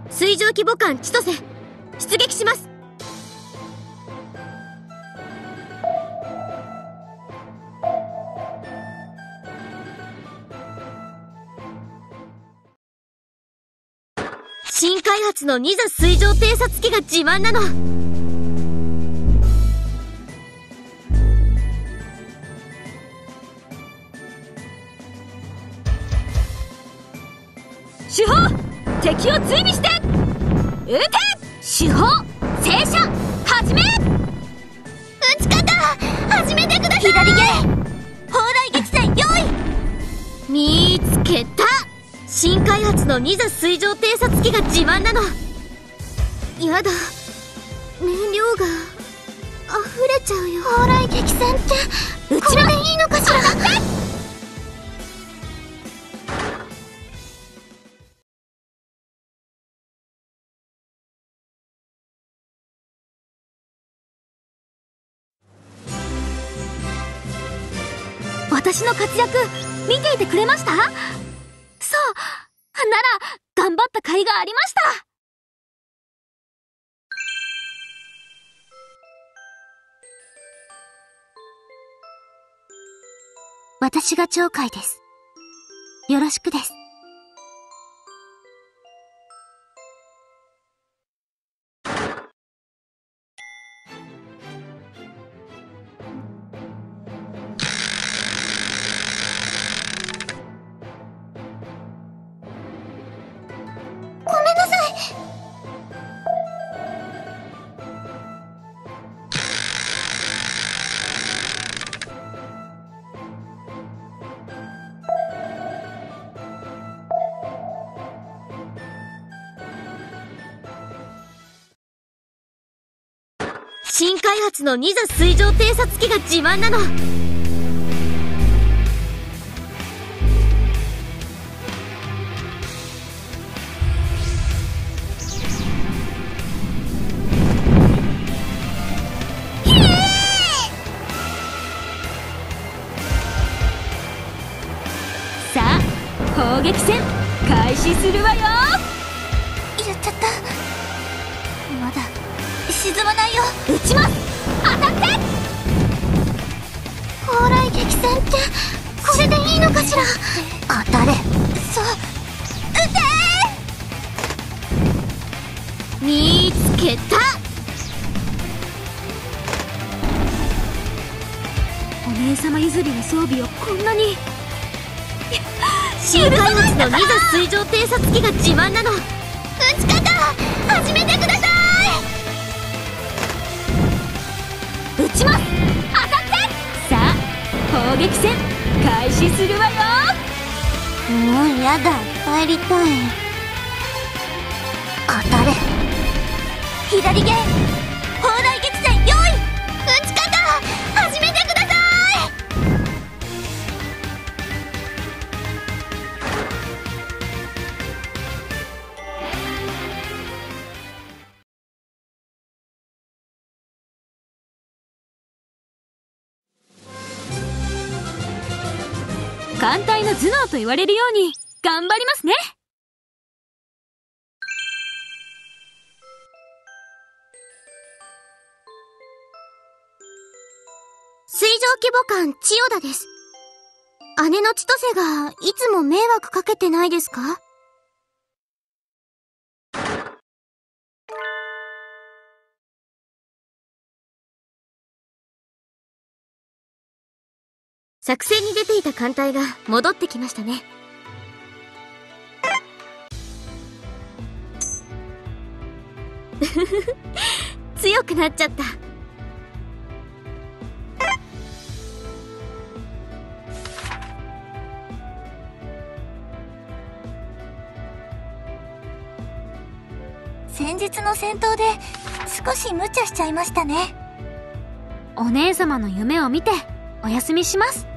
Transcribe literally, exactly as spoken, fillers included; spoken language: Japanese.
水上規模艦千歳出撃します。新開発のニザ水上偵察機が自慢なの。主砲、敵を追尾して、撃て。主砲、正射、始め。撃ち方始めてください。左ゲー、砲雷撃戦用意。見つけた。新開発のニザ水上偵察機が自慢なの。やだ、燃料が溢れちゃうよ。砲雷撃戦ってこれでいいのかしら。私の活躍見ていてくれました？そう、なら頑張った甲斐がありました。私が鳥海です。よろしくです。新開発のニザ水上偵察機が自慢なの。さあ、砲撃戦開始するわよ。やっちゃった。まだ沈まないよ。撃ちます。当たって。砲雷撃戦ってこれでいいのかしら。当たれ。そう、撃て。見つけた。お姉様譲りの装備をこんなに。新開発のニザ水上偵察機が自慢なの。撃ち方始めてください。撃ちます。当たって。さあ、砲撃戦開始するわよ。もうやだ、帰りたい。当たれ。左ゲー、砲雷撃戦用意。撃ち方始めてください。艦隊の頭脳と言われるように頑張りますね。水上規模艦千代田です。姉の千歳がいつも迷惑かけてないですか？作戦に出ていた艦隊が戻ってきましたね。強くなっちゃった。 先日の戦闘で少し無茶しちゃいましたね。 お姉様の夢を見てお休みします。